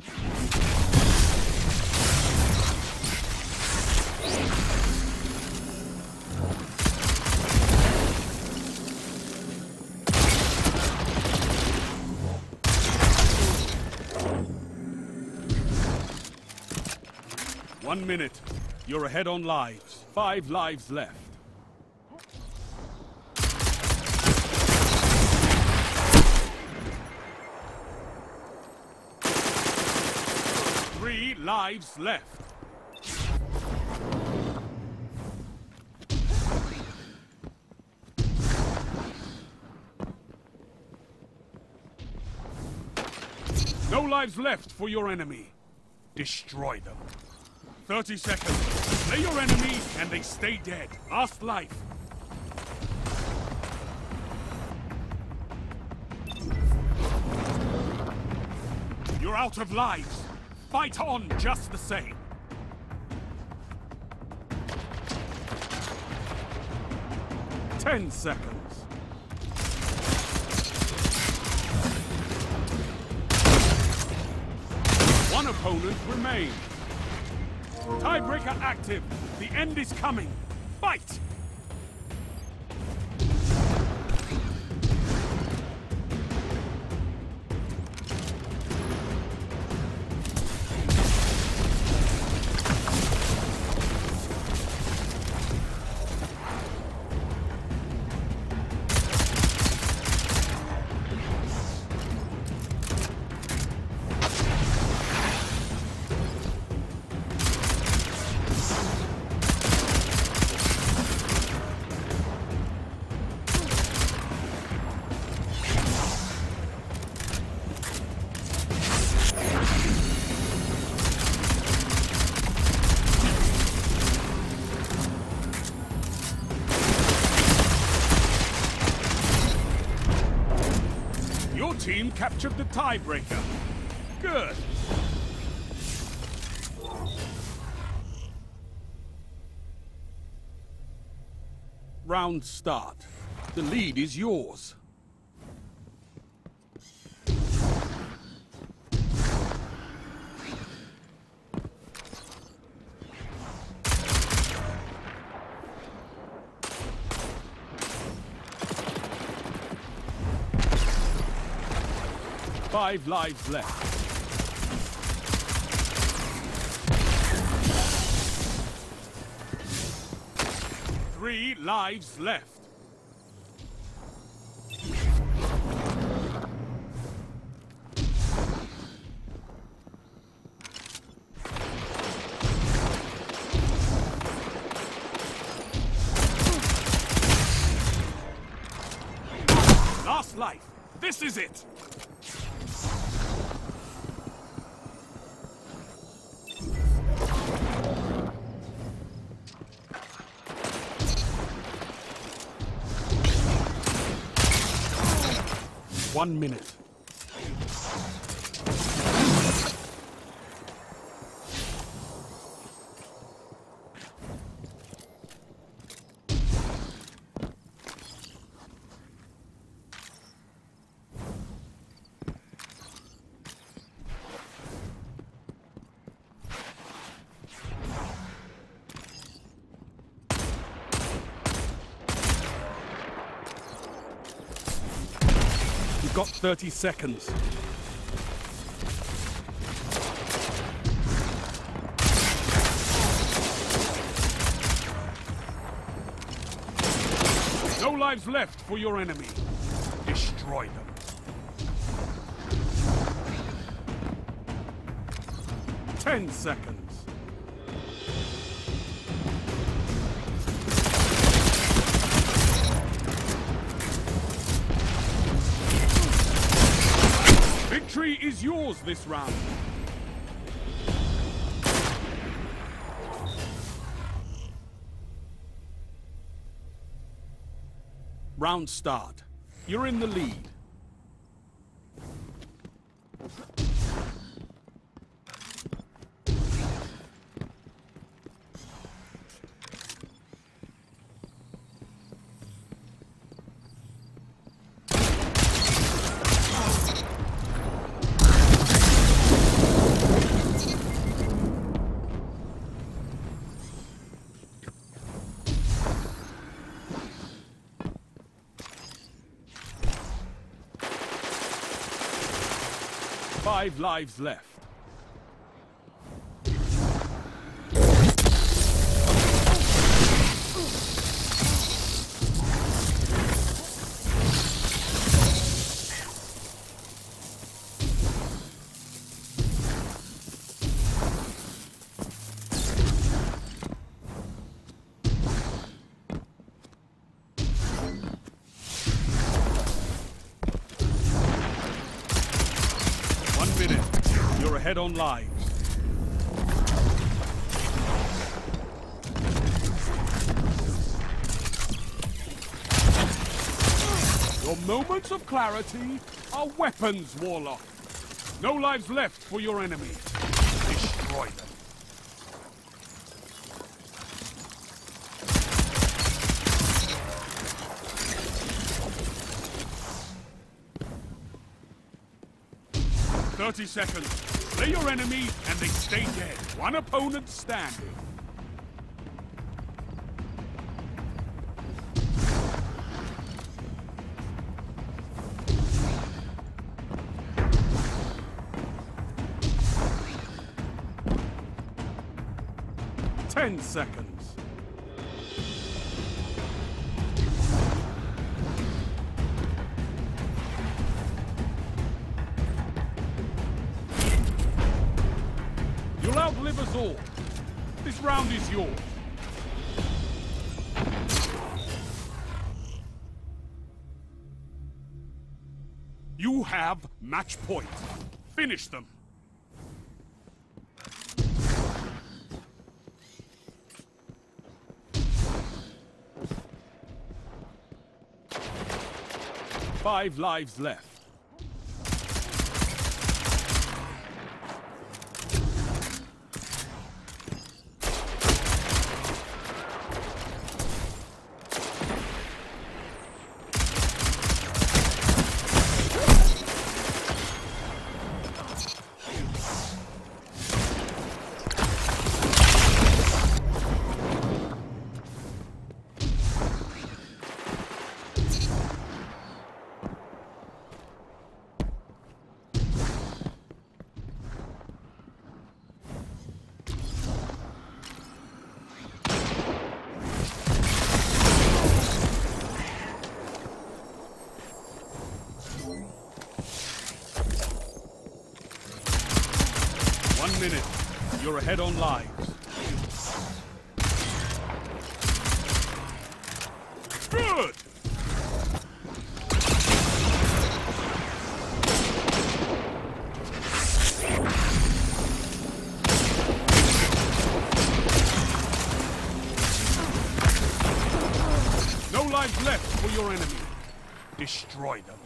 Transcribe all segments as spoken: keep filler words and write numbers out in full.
One minute. You're ahead on lives. Five lives left. Three lives left. No lives left for your enemy. Destroy them. thirty seconds. Slay your enemies and they stay dead. Last life. You're out of lives. Fight on just the same. Ten seconds. One opponent remains. Tiebreaker active. The end is coming. Fight! Team captured the tiebreaker. Good. Round start. The lead is yours. Five lives left. Three lives left. Last life. This is it. One minute. You've got thirty seconds. No lives left for your enemy. Destroy them. Ten seconds. Victory is yours this round. Round start. You're in the lead. Five lives left. You're ahead on lives. Your moments of clarity are weapons, Warlock. No lives left for your enemy. Destroy them. Thirty seconds. Slay your enemy and they stay dead. One opponent standing. Ten seconds. You'll outlive us all. This round is yours. You have match point. Finish them. Five lives left. One minute. You're ahead on lives. Good! No lives left for your enemy. Destroy them.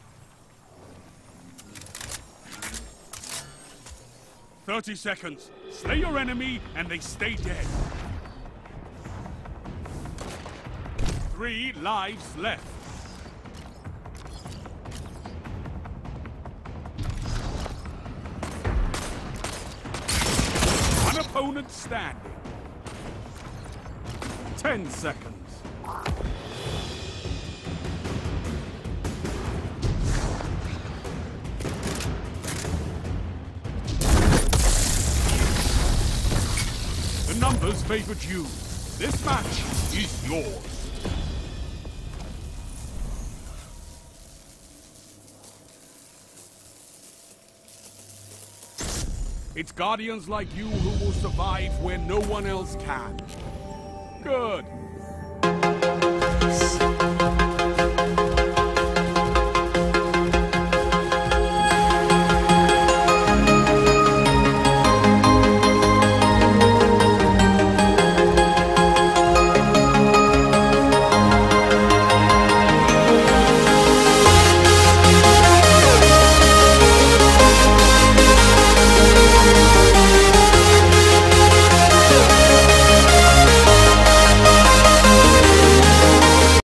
Thirty seconds. Slay your enemy and they stay dead. Three lives left. One opponent standing. Ten seconds. The numbers favored you. This match is yours. It's guardians like you who will survive where no one else can. Good.